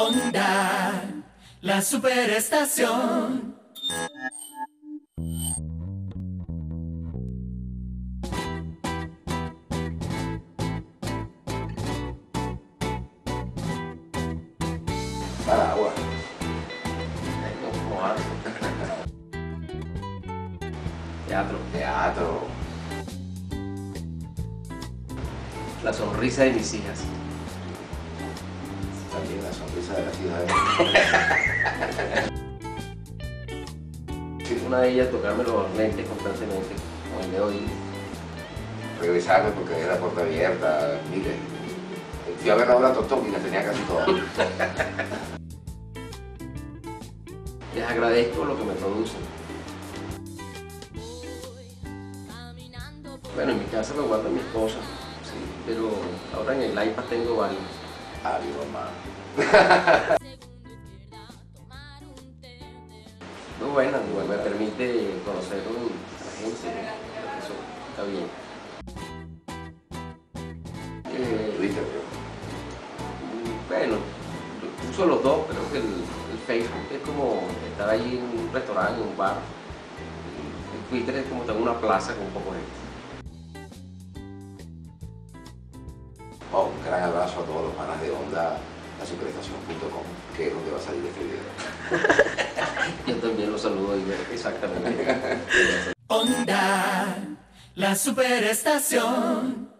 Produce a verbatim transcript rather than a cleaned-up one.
Onda, la superestación. Para agua. Teatro. Teatro. La sonrisa de mis hijas. También la sonrisa de la ciudad. Una de ellas tocarme los lentes constantemente, con el dedo índice. Regresarme porque era la puerta abierta. Mire, fui a ver la obra Totón y la tenía casi toda. Les agradezco lo que me producen. Bueno, en mi casa me guarda mi esposa, sí, pero ahora en el iPad tengo varios. Ay, mamá. Muy buena, muy buena, me permite conocer a la gente, eso está bien. Eh, Twitter, bueno, uso los dos, creo que el, el Facebook es como estar ahí en un restaurante, en un bar. El Twitter es como estar en una plaza con un poco de gente. Oh, un gran abrazo a todos los panas de Onda, la superestación punto com, que es donde va a salir este video. Yo también los saludo y exactamente. Onda, la superestación.